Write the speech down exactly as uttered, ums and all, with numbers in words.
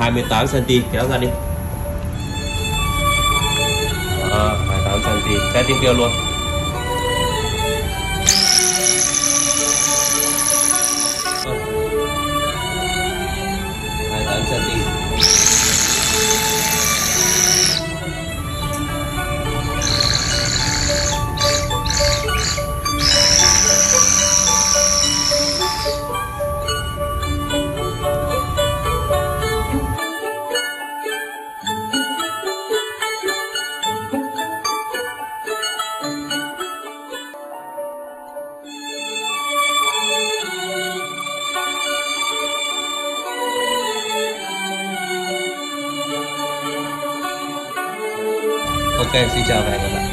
hai mươi tám xăng-ti-mét, kéo ra đi. Đó, hai mươi tám xăng-ti-mét, cái tiếng kêu luôn. hai mươi tám xăng-ti-mét. Ok, xin chào và hẹn gặp lại.